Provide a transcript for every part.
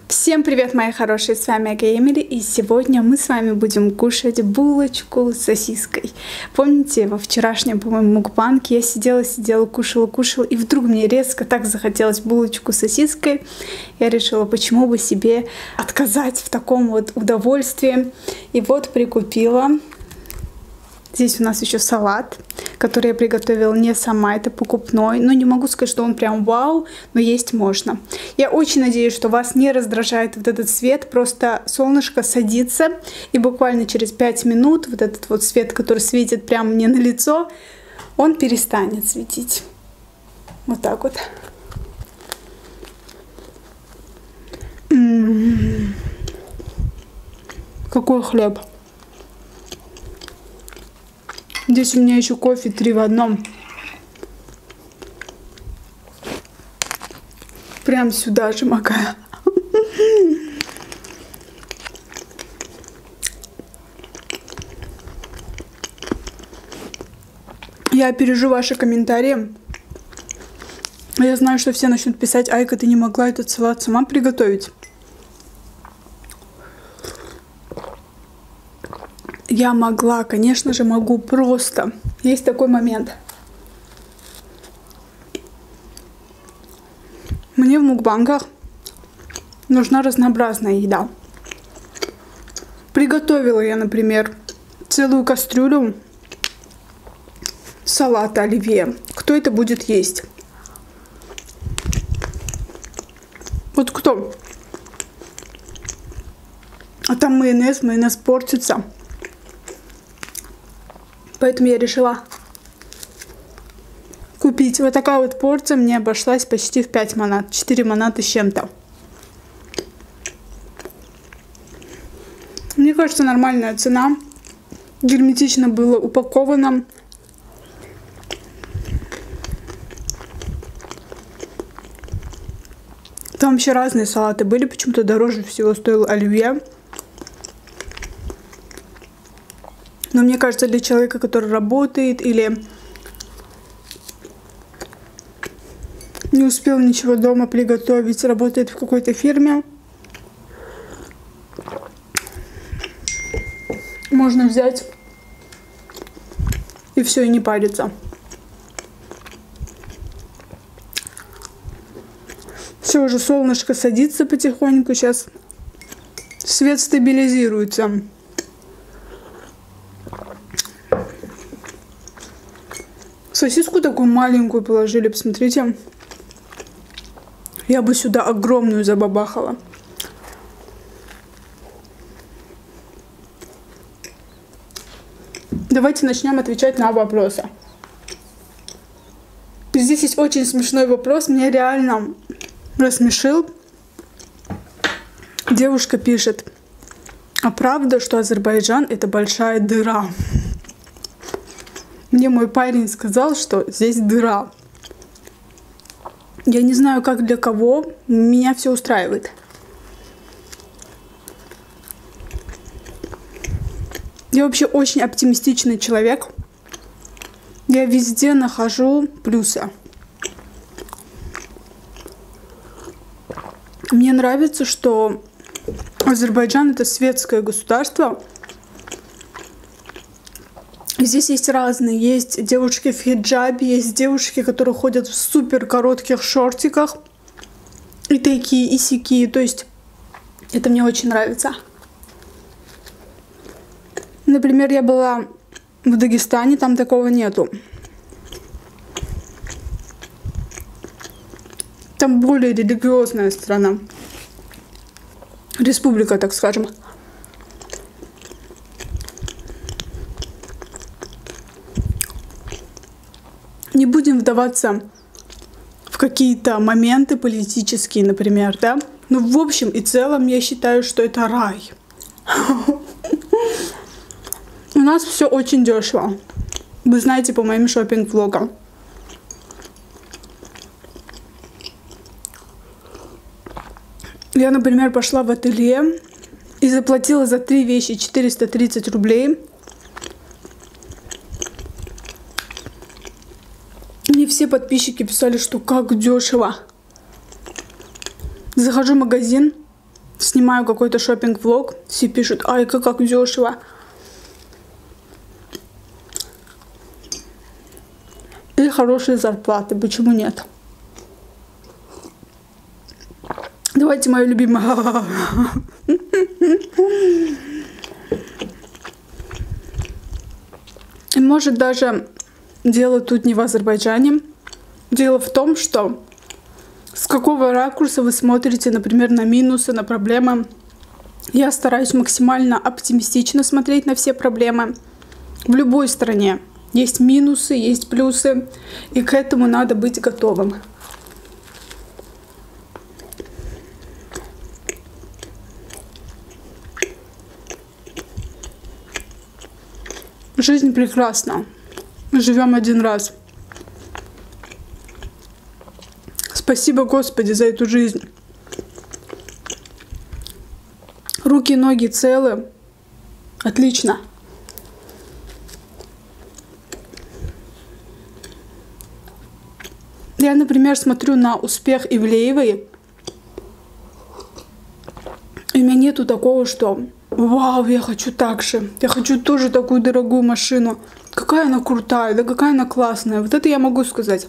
Всем привет, мои хорошие, с вами Ага Эмили, и сегодня мы с вами будем кушать булочку с сосиской. Помните, во вчерашнем, по-моему, мукбанге я сидела, кушала, и вдруг мне резко так захотелось булочку с сосиской. Я решила, почему бы себе отказать в таком вот удовольствии. И вот прикупила. Здесь у нас еще салат, который я приготовила не сама, это покупной. Но не могу сказать, что он прям вау, но есть можно. Я очень надеюсь, что вас не раздражает вот этот свет. Просто солнышко садится, и буквально через 5 минут вот этот вот свет, который светит прямо мне на лицо, он перестанет светить. Вот так вот. Какой хлеб. Здесь у меня еще кофе 3 в одном. Прям сюда же макаю. Я опережу ваши комментарии. Я знаю, что все начнут писать: Айка, ты не могла этот салат сама приготовить. Я могла, конечно же, могу, просто. Есть такой момент. Мне в мукбангах нужна разнообразная еда. Приготовила я, например, целую кастрюлю салата оливье. Кто это будет есть? Вот кто? А там майонез портится. Поэтому я решила купить. Вот такая вот порция мне обошлась почти в 5 манат. 4 манаты с чем-то. Мне кажется, нормальная цена. Герметично было упаковано. Там вообще разные салаты были. Почему-то дороже всего стоил оливье. Но мне кажется, для человека, который работает или не успел ничего дома приготовить, работает в какой-то фирме, можно взять и все, и не париться. Все, уже солнышко садится потихоньку, сейчас свет стабилизируется. Сосиску такую маленькую положили, посмотрите. Я бы сюда огромную забабахала. Давайте начнем отвечать на вопросы. Здесь есть очень смешной вопрос, меня реально рассмешил. Девушка пишет: а правда, что Азербайджан это большая дыра? Мне мой парень сказал, что здесь дыра. Я не знаю, как для кого, меня все устраивает. Я вообще очень оптимистичный человек. Я везде нахожу плюсы. Мне нравится, что Азербайджан это светское государство. Здесь есть разные. Есть девушки в хиджабе, есть девушки, которые ходят в супер коротких шортиках. И такие, и сякие. То есть это мне очень нравится. Например, я была в Дагестане, там такого нету. Там более религиозная страна. Республика, так скажем. Не будем вдаваться в какие-то моменты политические, например, да? Но в общем и целом я считаю, что это рай. У нас все очень дешево. Вы знаете по моим шопинг-влогам. Я, например, пошла в ателье и заплатила за 3 вещи 430 рублей. Мне все подписчики писали, что как дешево. Захожу в магазин, снимаю какой-то шопинг-влог, все пишут: ай, как дешево. И хорошие зарплаты, почему нет? Давайте мою любимую. И может даже дело тут не в Азербайджане. Дело в том, что с какого ракурса вы смотрите, например, на минусы, на проблемы. Я стараюсь максимально оптимистично смотреть на все проблемы. В любой стране есть минусы, есть плюсы, и к этому надо быть готовым. Жизнь прекрасна. Мы живем один раз. Спасибо, Господи, за эту жизнь. Руки и ноги целы. Отлично. Я, например, смотрю на успех Ивлеевой, и у меня нету такого, что вау, я хочу так же, я хочу тоже такую дорогую машину. Какая она крутая, да какая она классная. Вот это я могу сказать.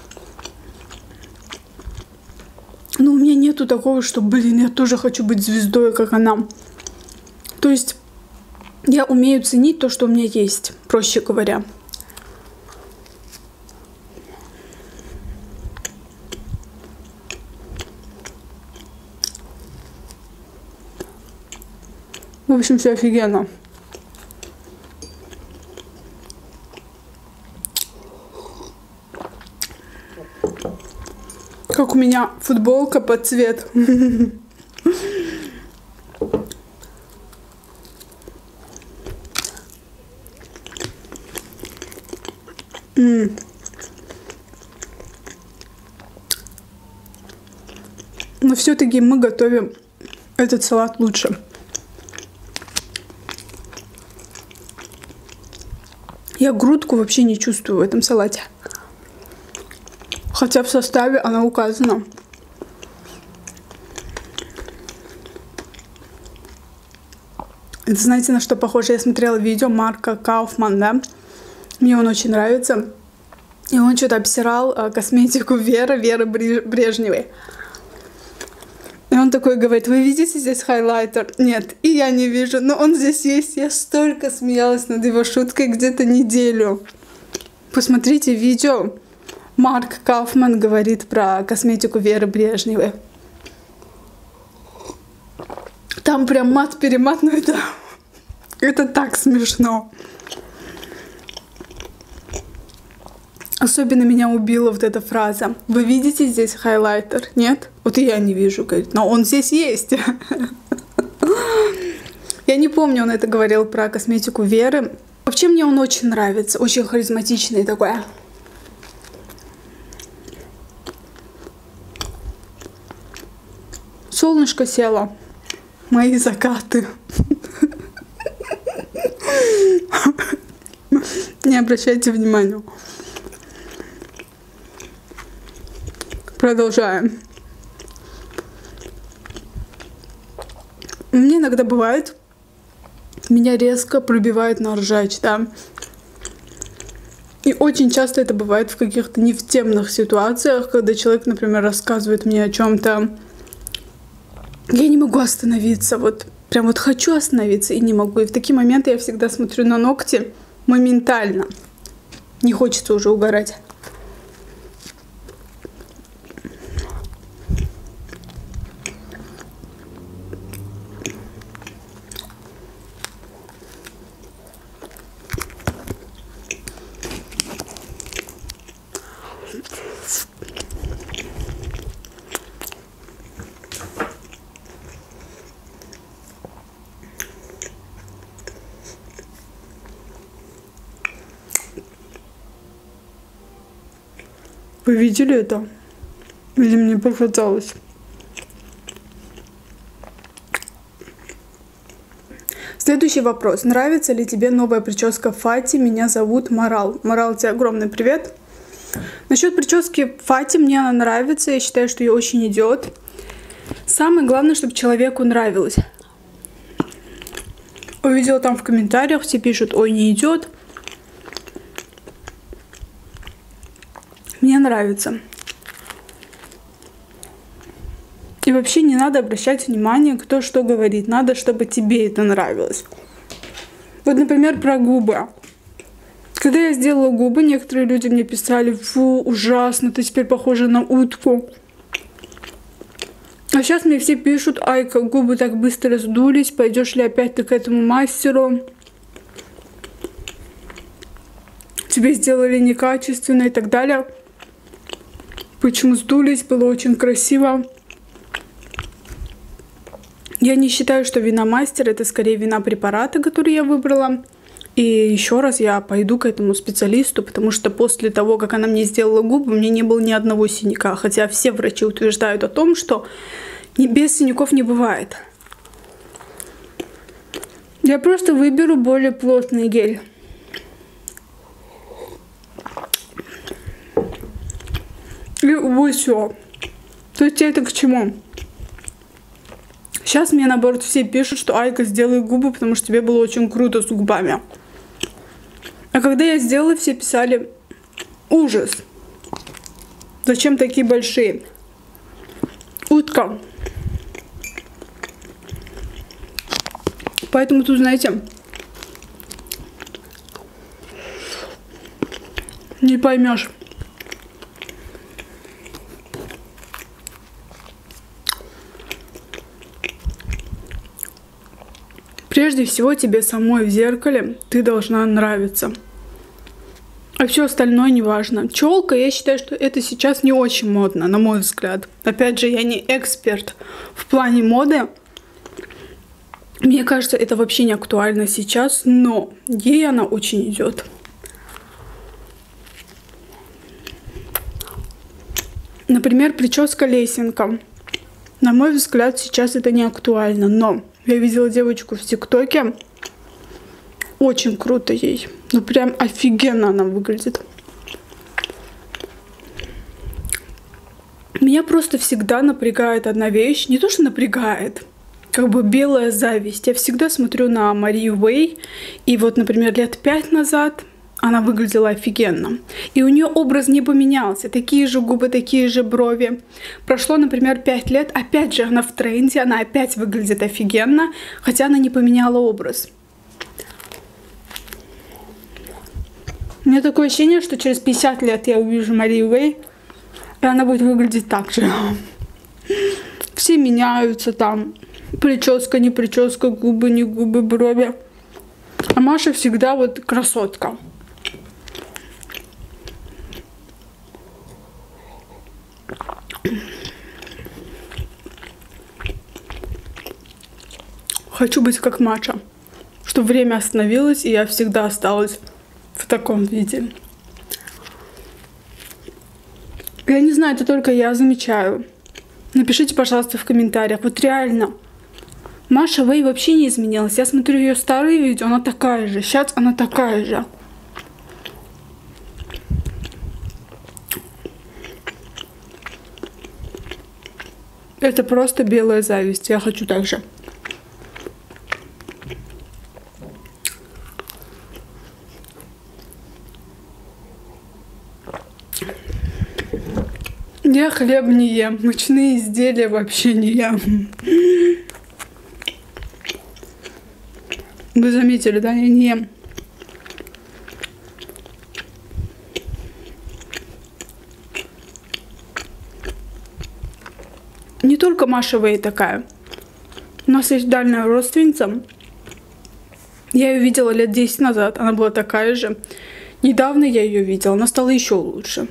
Но у меня нету такого, что, блин, я тоже хочу быть звездой, как она. То есть я умею ценить то, что у меня есть, проще говоря. В общем, все офигенно. Как у меня футболка под цвет. Но все-таки мы готовим этот салат лучше. Я грудку вообще не чувствую в этом салате. Хотя в составе она указана. Это знаете, на что похоже? Я смотрела видео Марка Кауфмана, да? Мне он очень нравится. И он что-то обсирал косметику Веры Брежневой. И он такой говорит: вы видите здесь хайлайтер? Нет, и я не вижу, но он здесь есть. Я столько смеялась над его шуткой где-то неделю. Посмотрите видео. Марк Кауфман говорит про косметику Веры Брежневой. Там прям мат-перемат, но это так смешно. Особенно меня убила вот эта фраза: вы видите здесь хайлайтер? Нет? Вот и я не вижу, говорит, но он здесь есть. Я не помню, он это говорил про косметику Веры. Вообще мне он очень нравится, очень харизматичный такой. Солнышко село. Мои закаты. Не обращайте внимания. Продолжаем. Мне иногда бывает, меня резко пробивает на ржач, да. И очень часто это бывает в каких-то невтемных ситуациях, когда человек, например, рассказывает мне о чем-то. Я не могу остановиться, вот прям вот хочу остановиться и не могу. И в такие моменты я всегда смотрю на ногти моментально. Не хочется уже угорать. Вы видели это? Или мне показалось? Следующий вопрос. Нравится ли тебе новая прическа Фати? Меня зовут Марал. Марал, тебе огромный привет. Насчет прически Фати мне она нравится. Я считаю, что ей очень идет. Самое главное, чтобы человеку нравилось. Увидела там в комментариях, все пишут: ой, не идет. Мне нравится. И вообще не надо обращать внимание, кто что говорит. Надо, чтобы тебе это нравилось. Вот, например, про губы. Когда я сделала губы, некоторые люди мне писали: фу, ужасно, ты теперь похожа на утку. А сейчас мне все пишут: Айка, губы так быстро сдулись, пойдешь ли опять ты к этому мастеру? Тебе сделали некачественно и так далее. Почему сдулись, было очень красиво. Я не считаю, что вина мастера, это скорее вина препарата, который я выбрала. И еще раз я пойду к этому специалисту, потому что после того, как она мне сделала губы, у меня не было ни одного синяка. Хотя все врачи утверждают о том, что без синяков не бывает. Я просто выберу более плотный гель. И вот все. То есть это к чему? Сейчас мне, наоборот, все пишут, что Айка, сделай губы, потому что тебе было очень круто с губами. А когда я сделала, все писали: ужас. Зачем такие большие? Утка. Поэтому тут, знаете, не поймешь. Прежде всего, тебе самой в зеркале ты должна нравиться. А все остальное не важно. Челка, я считаю, что это сейчас не очень модно, на мой взгляд. Опять же, я не эксперт в плане моды. Мне кажется, это вообще не актуально сейчас, но ей она очень идет. Например, прическа лесенка. На мой взгляд, сейчас это не актуально, но я видела девочку в ТикТоке. Очень круто ей. Ну прям офигенно она выглядит. Меня просто всегда напрягает одна вещь. Не то, что напрягает, как бы белая зависть. Я всегда смотрю на Марию Вэй. И вот, например, лет 5 назад она выглядела офигенно. И у нее образ не поменялся. Такие же губы, такие же брови. Прошло, например, 5 лет. Опять же она в тренде. Она опять выглядит офигенно. Хотя она не поменяла образ. У меня такое ощущение, что через 50 лет я увижу Марию Вэй, и она будет выглядеть так же. Все меняются там. Прическа, не прическа, губы, не губы, брови. А Маша всегда вот красотка. Хочу быть как Маша. Чтобы время остановилось, и я всегда осталась в таком виде. Я не знаю, это только я замечаю. Напишите, пожалуйста, в комментариях. Вот реально, Маша Вэй вообще не изменилась. Я смотрю ее старые видео, она такая же. Сейчас она такая же. Это просто белая зависть. Я хочу так же. Я хлеб не ем, мучные изделия вообще не ем. Вы заметили, да? Я не ем. Не только Маша Вэй такая. У нас есть дальняя родственница. Я ее видела лет 10 назад. Она была такая же. Недавно я ее видела. Она стала еще лучше.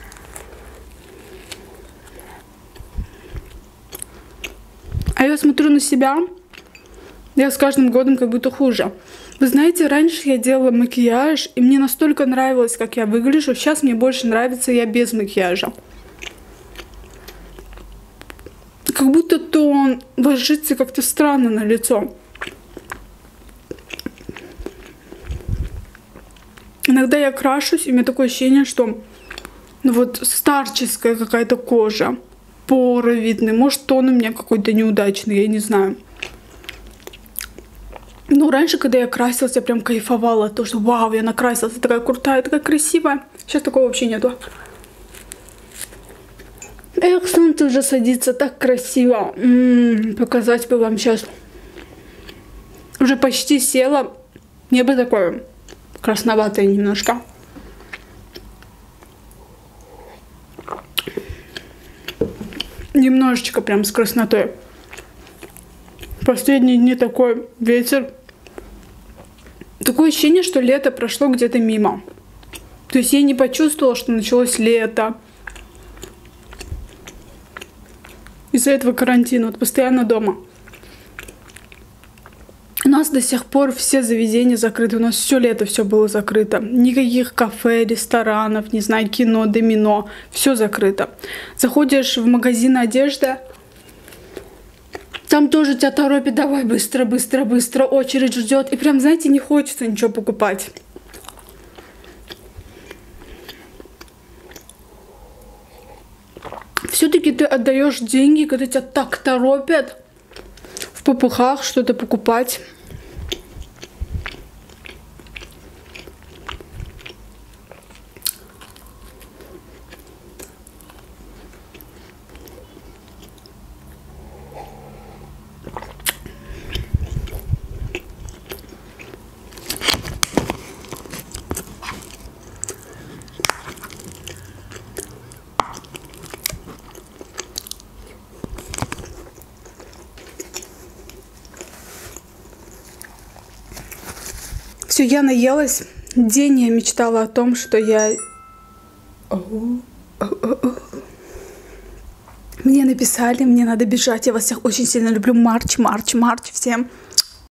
А я смотрю на себя, я с каждым годом как будто хуже. Вы знаете, раньше я делала макияж, и мне настолько нравилось, как я выгляжу. Сейчас мне больше нравится я без макияжа. Как будто тон ложится как-то странно на лицо. Иногда я крашусь, и у меня такое ощущение, что ну вот старческая какая-то кожа. поры видны. Может, тон у меня какой-то неудачный, я не знаю. Ну, раньше, когда я красилась, я прям кайфовала. То, что вау, я накрасилась, я такая крутая, такая красивая. Сейчас такого вообще нету. Эх, солнце уже садится, так красиво. Показать бы вам сейчас. Уже почти села. Небо такое красноватое немножко. Немножечко прям с краснотой. Последние дни такой ветер. Такое ощущение, что лето прошло где-то мимо. То есть я не почувствовала, что началось лето. Из-за этого карантина, вот постоянно дома. У нас до сих пор все заведения закрыты. У нас все лето все было закрыто. Никаких кафе, ресторанов, не знаю, кино, домино. Все закрыто. Заходишь в магазин одежды. Там тоже тебя торопит. Давай быстро, быстро, быстро. Очередь ждет. И прям, знаете, не хочется ничего покупать. Все-таки ты отдаешь деньги, когда тебя так торопят в попыхах что-то покупать. Все, я наелась. День я мечтала о том, что я... Мне написали, мне надо бежать. Я вас всех очень сильно люблю. Марч, марч, марч всем.